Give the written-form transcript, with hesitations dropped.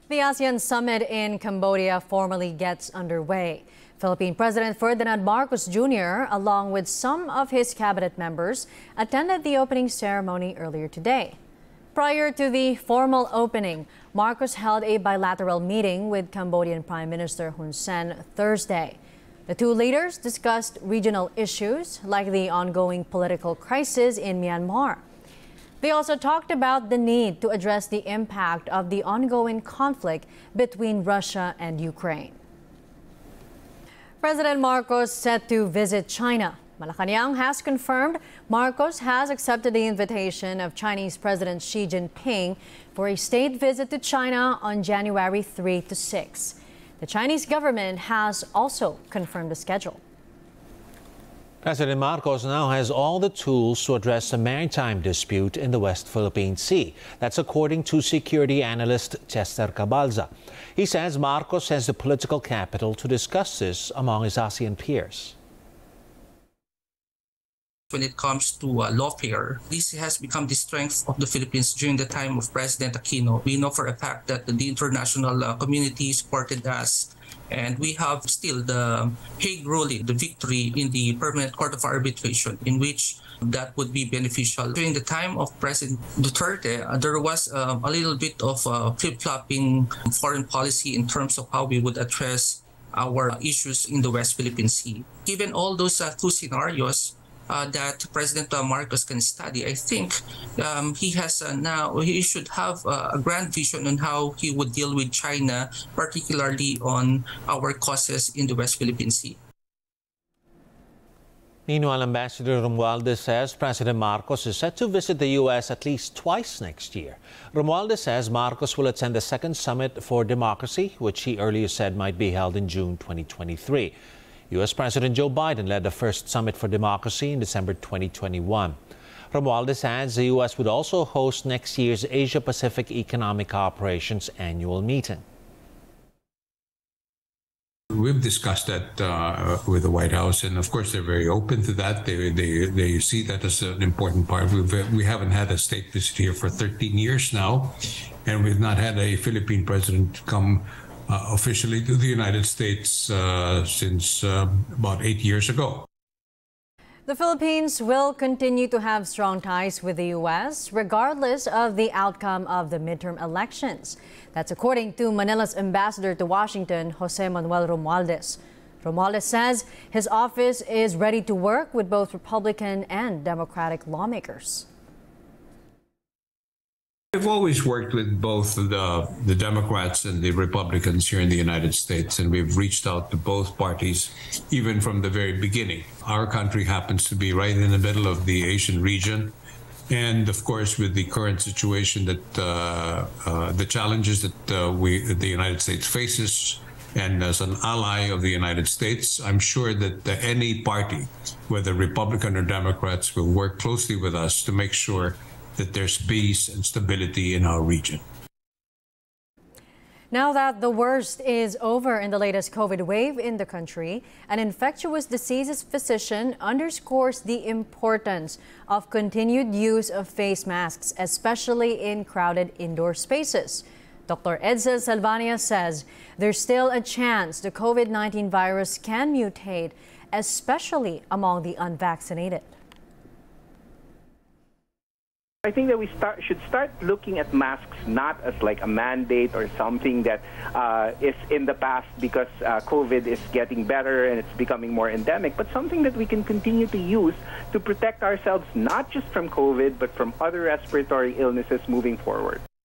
The ASEAN summit in Cambodia formally gets underway. Philippine President Ferdinand Marcos Jr., along with some of his cabinet members, attended the opening ceremony earlier today. Prior to the formal opening, Marcos held a bilateral meeting with Cambodian Prime Minister Hun Sen Thursday. The two leaders discussed regional issues like the ongoing political crisis in Myanmar. They also talked about the need to address the impact of the ongoing conflict between Russia and Ukraine. President Marcos set to visit China. Malacanang has confirmed Marcos has accepted the invitation of Chinese President Xi Jinping for a state visit to China on January 3 to 6. The Chinese government has also confirmed the schedule. President Marcos now has all the tools to address the maritime dispute in the West Philippine Sea. That's according to security analyst Chester Cabalza. He says Marcos has the political capital to discuss this among his ASEAN peers. When it comes to lawfare, this has become the strength of the Philippines during the time of President Aquino. We know for a fact that the international community supported us, and we have still the Hague ruling, the victory in the Permanent Court of Arbitration, in which that would be beneficial. During the time of President Duterte, there was a little bit of flip-flopping foreign policy in terms of how we would address our issues in the West Philippine Sea. Given all those two scenarios, that President Marcos can study, I think he should have a grand vision on how he would deal with China, particularly on our causes in the West Philippine Sea. Meanwhile, Ambassador Romualdez says President Marcos is set to visit the U.S. at least twice next year. Romualdez says Marcos will attend the second Summit for Democracy, which he earlier said might be held in June 2023. U.S. President Joe Biden led the first Summit for Democracy in December 2021. Romualdez adds the U.S. would also host next year's Asia-Pacific Economic Cooperation's annual meeting. We've discussed that with the White House, and of course they're very open to that. They see that as an important part. We haven't had a state visit here for 13 years now, and we've not had a Philippine president come officially to the United States since about 8 years ago. The Philippines will continue to have strong ties with the U.S. regardless of the outcome of the midterm elections. That's according to Manila's ambassador to Washington, Jose Manuel Romualdez. Romualdez says his office is ready to work with both Republican and Democratic lawmakers. I've always worked with both the Democrats and the Republicans here in the United States, and we've reached out to both parties even from the very beginning. Our country happens to be right in the middle of the Asian region, and of course with the current situation that the challenges that the United States faces, and as an ally of the United States, I'm sure that any party, whether Republican or Democrats, will work closely with us to make sure that there's peace and stability in our region. Now that the worst is over in the latest COVID wave in the country, an infectious diseases physician underscores the importance of continued use of face masks, especially in crowded indoor spaces. Dr. Edsel Salvania says there's still a chance the COVID-19 virus can mutate, especially among the unvaccinated. I think that we should start looking at masks not as like a mandate or something that is in the past because COVID is getting better and it's becoming more endemic, but something that we can continue to use to protect ourselves not just from COVID, but from other respiratory illnesses moving forward.